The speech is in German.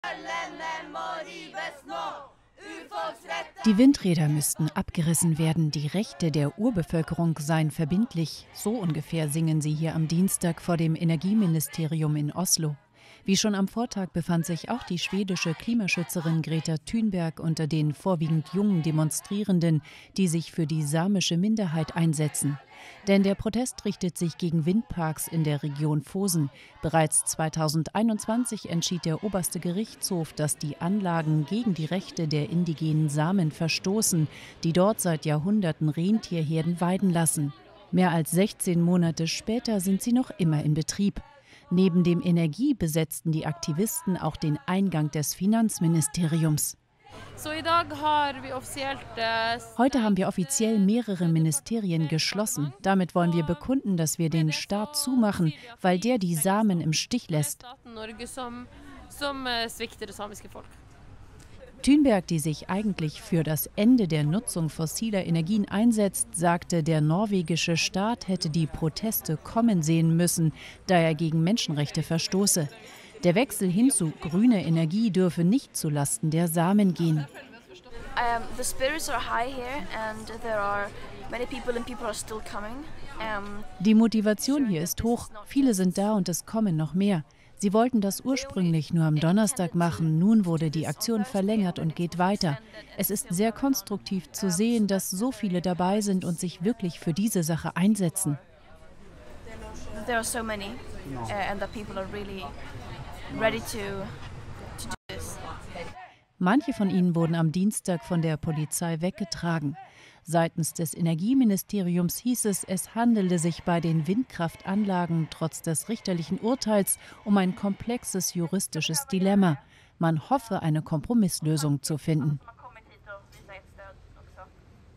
Die Windräder müssten abgerissen werden, die Rechte der Urbevölkerung seien verbindlich. So ungefähr singen sie hier am Dienstag vor dem Energieministerium in Oslo. Wie schon am Vortag befand sich auch die schwedische Klimaschützerin Greta Thunberg unter den vorwiegend jungen Demonstrierenden, die sich für die samische Minderheit einsetzen. Denn der Protest richtet sich gegen Windparks in der Region Fosen. Bereits 2021 entschied der oberste Gerichtshof, dass die Anlagen gegen die Rechte der indigenen Samen verstoßen, die dort seit Jahrhunderten Rentierherden weiden lassen. Mehr als 16 Monate später sind sie noch immer in Betrieb. Neben dem Energie besetzten die Aktivisten auch den Eingang des Finanzministeriums. Heute haben wir offiziell mehrere Ministerien geschlossen. Damit wollen wir bekunden, dass wir den Staat zumachen, weil der die Samen im Stich lässt. Thunberg, die sich eigentlich für das Ende der Nutzung fossiler Energien einsetzt, sagte, der norwegische Staat hätte die Proteste kommen sehen müssen, da er gegen Menschenrechte verstoße. Der Wechsel hin zu grüner Energie dürfe nicht zulasten der Samen gehen. Die Motivation hier ist hoch, viele sind da und es kommen noch mehr. Sie wollten das ursprünglich nur am Donnerstag machen, nun wurde die Aktion verlängert und geht weiter. Es ist sehr konstruktiv zu sehen, dass so viele dabei sind und sich wirklich für diese Sache einsetzen. Manche von ihnen wurden am Dienstag von der Polizei weggetragen. Seitens des Energieministeriums hieß es, es handele sich bei den Windkraftanlagen trotz des richterlichen Urteils um ein komplexes juristisches Dilemma. Man hoffe, eine Kompromisslösung zu finden.